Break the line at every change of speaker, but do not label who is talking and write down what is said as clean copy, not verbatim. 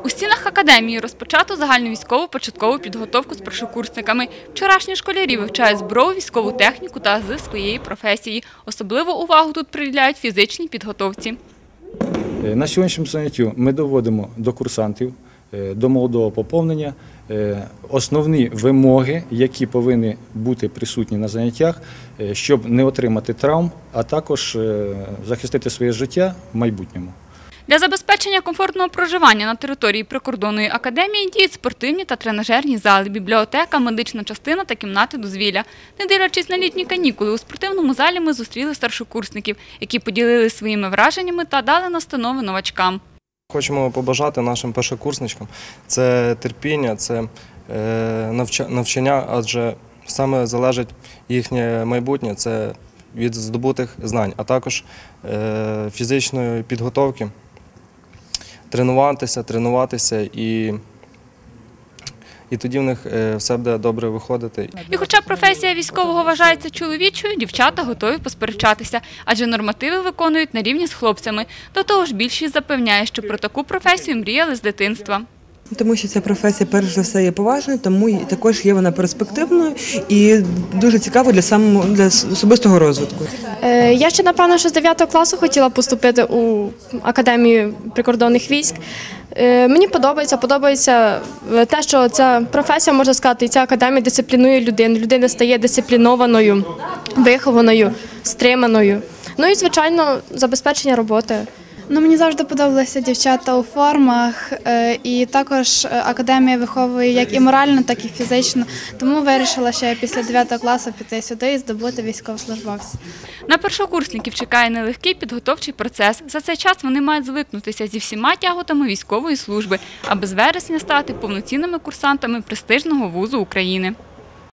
У стінах академії розпочато загальновійськову початкову підготовку з першокурсниками. Вчорашні школярі вивчають зброю, військову техніку та ази своєї професії. Особливу увагу тут приділяють фізичній підготовці.
На сьогоднішньому занятті ми доводимо до курсантів, до молодого поповнення основні вимоги, які повинні бути присутні на заняттях, щоб не отримати травм, а також захистити своє життя в майбутньому.
Для забезпечення комфортного проживання на території прикордонної академії діють спортивні та тренажерні зали, бібліотека, медична частина та кімнати дозвілля. Не дивлячись на літні канікули, у спортивному залі ми зустріли старшокурсників, які поділилися своїми враженнями та дали настанови новачкам.
Хочемо побажати нашим першокурсничкам – це терпіння, це навчання, адже саме залежить їхнє майбутнє – це від здобутих знань, а також фізичної підготовки. Тренуватися і тоді в них все буде добре виходити.
І хоча професія військового вважається чоловічою, дівчата готові посперечатися, адже нормативи виконують на рівні з хлопцями. До того ж, більшість запевняє, що про таку професію мріяли з дитинства.
Тому що ця професія, перш за все, є поважною, тому також є вона перспективною і дуже цікавою для особистого розвитку.
Я ще, напевно, з 9 класу хотіла поступити у Академію прикордонних військ. Мені подобається те, що ця професія, можна сказати, і ця академія дисциплінує людину. Людина стає дисциплінованою, вихованою, стриманою. Ну і, звичайно, забезпечення роботи.
Мені завжди подобалися дівчата у формах, і також академія виховує як і морально, так і фізично. Тому вирішила ще після 9 класу піти сюди і здобути військовослужбовця.
На першокурсників чекає нелегкий підготовчий процес. За цей час вони мають звикнутися зі всіма тяготами військової служби, аби з вересня стати повноцінними курсантами престижного вузу України.